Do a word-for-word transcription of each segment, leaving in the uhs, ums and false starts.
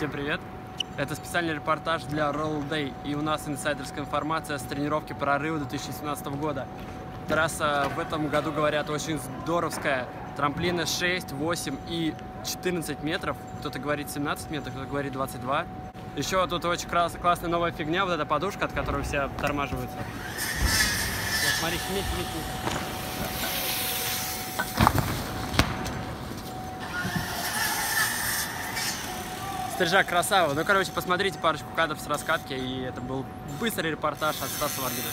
Всем привет! Это специальный репортаж для Roll Day, и у нас инсайдерская информация с тренировки прорыва две тысячи семнадцатого года. Трасса в этом году, говорят, очень здоровская. Трамплины шесть, восемь и четырнадцать метров. Кто-то говорит семнадцать метров, кто-то говорит двадцать два. Еще тут очень классная новая фигня, вот эта подушка, от которой все тормаживаются. Вот, смотри, сметь, сметь, сметь. Стрижак красава. Ну, короче, посмотрите парочку кадров с раскатки, и это был быстрый репортаж от Стаса Варгина.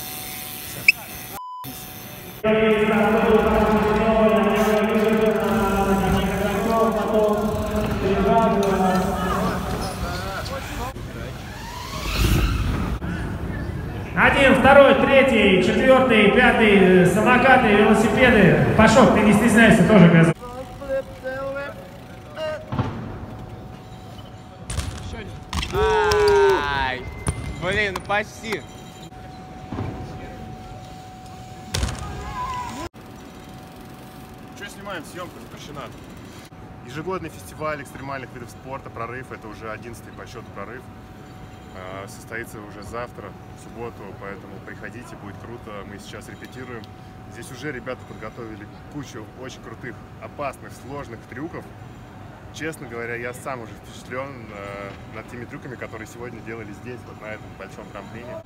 Один, второй, третий, четвертый, пятый, самокаты, велосипеды. Пашок, ты не стесняйся, тоже газа. Ай, блин, ну почти. Что снимаем? Съемка запрещена. Ежегодный фестиваль экстремальных видов спорта «Прорыв», это уже одиннадцатый по счету прорыв, состоится уже завтра, в субботу, поэтому приходите, будет круто. Мы сейчас репетируем. Здесь уже ребята подготовили кучу очень крутых, опасных, сложных трюков. Честно говоря, я сам уже впечатлен э, над теми трюками, которые сегодня делали здесь, вот на этом большом трамплине.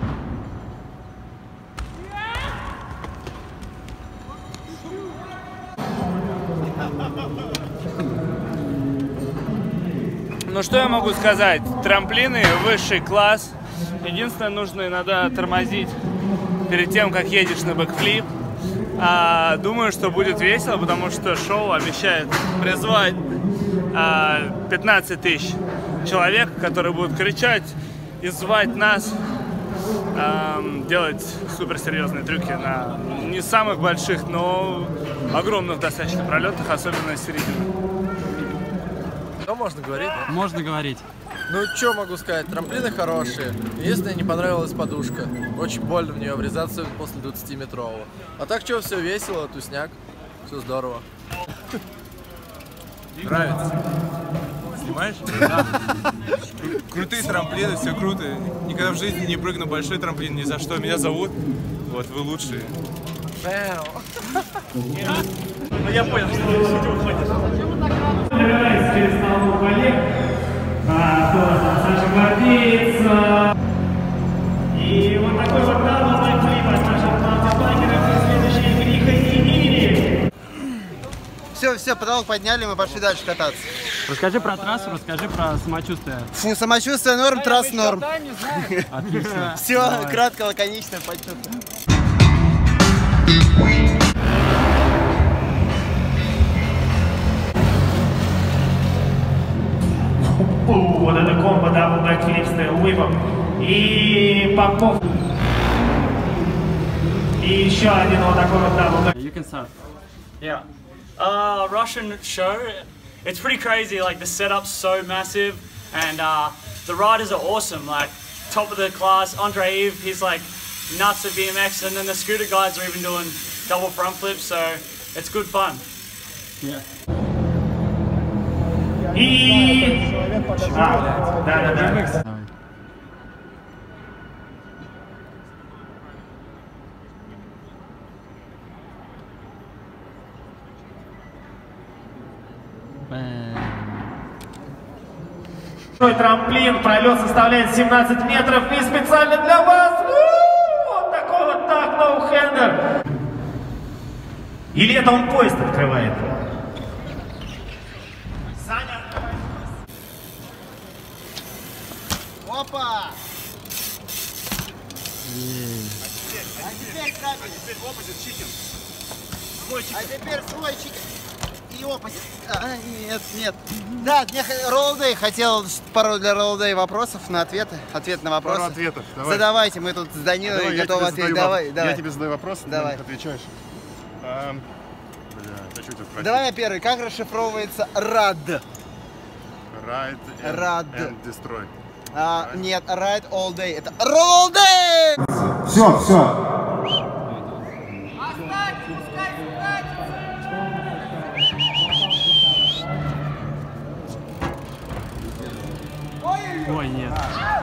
Ну что я могу сказать? Трамплины высший класс. Единственное, нужно иногда тормозить перед тем, как едешь на бэкфлип. А, думаю, что будет весело, потому что шоу обещает призвать а, пятнадцать тысяч человек, которые будут кричать и звать нас а, делать суперсерьезные трюки на не самых больших, но огромных достаточно пролетах, особенно с середины. Что можно говорить? Да? Можно говорить. Ну, что могу сказать? Трамплины хорошие. Единственное, не понравилась подушка. Очень больно в нее врезаться после двадцатиметрового. А так что, все весело, тусняк. Все здорово. Нравится? Снимаешь? Да. Крутые трамплины, все круто. Никогда в жизни не прыгну большой трамплин, ни за что. Меня зовут. Вот, вы лучшие. Ну, я понял, что ты все уходишь. Набирается через толпу коллег. А, тоже Саша гвардеец. И вот такой вот дабл бэкфлип от наших маунтинбайкеров. Следующий Гриха и Ири. Все, все, потолок подняли, мы пошли дальше кататься. Расскажи про трассу, расскажи про самочувствие. Фу, самочувствие норм, трасс норм. Отлично. Все, кратко, лаконично, подчеркну. Вот это комбо, дабл бэкфлип с тейлвипом. И Попов. И еще один вот такой вот дабл бэкфлип. You can start. Yeah. Uh, Russian show. It's pretty crazy. Like the setup's so massive, and uh, the riders are awesome. Like top of the class, Andre Eve, he's like nuts at B M X, and then the scooter guys are even doing double front flips. So it's good fun. Yeah. И... А, да, да, да. Большой трамплин, пролет составляет семнадцать метров, и специально для вас вот такой вот так, ноу-хендер. Или это он поезд открывает? Саня. Опа! А теперь капель. А теперь оппозит чикен. Свой чикен. А теперь свой чикен. И оппозит. А, нет, нет. Да, мне Roll Day хотел пару для Roll Day вопросов на ответы. Ответ на вопросы. Пару ответов. Давай. Задавайте, мы тут с Данилой давай, готовы ответить. Давай, давай. Я тебе задаю вопрос, давай. ты отвечаешь. А, бля, хочу тебя спросить. Давай я первый. Как расшифровывается рад? Ride and, Rad. and destroy. А, нет, ride all day. Это Roll Day! Все, все. Ой, нет.